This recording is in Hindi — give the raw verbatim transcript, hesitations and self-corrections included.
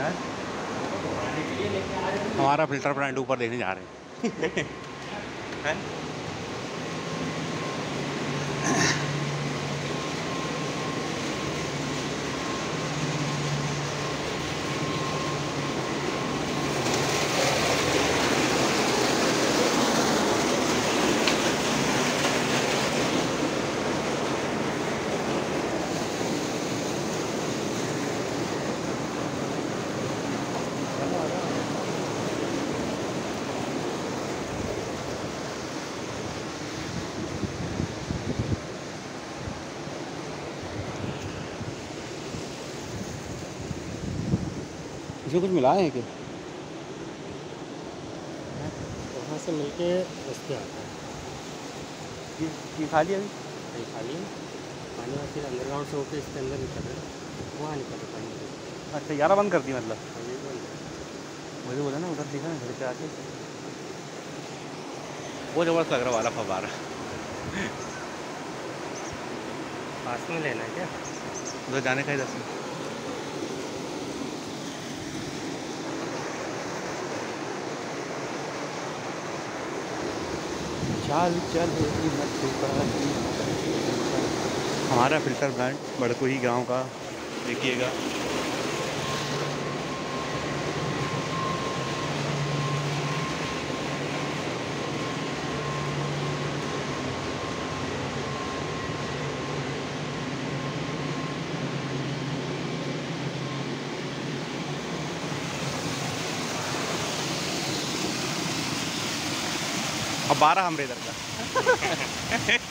है? हमारा फिल्टर प्लांट ऊपर देखने जा रहे हैं। है? इसमें कुछ मिला है क्या? वहाँ से मिलके रस्ते आता है। ये ये खाली अभी? नहीं खाली है पानी, और फिर अंडरग्राउंड से होकर इसके अंदर निकल रहा है, वहाँ निकल रहा पानी। अच्छा ग्यारह बंद कर दी मतलब? अभी बंद है। मुझे बोला ना उधर दिखा ना घर पे आके, वो जबरदस्त लग रहा वाला फव्वारा। पास में लेना है क्या? उधर जाने का ही दस चल चल हमारा फिल्टर प्लांट बड़कुही गांव का देखिएगा। अब बारह हमरे इधर का।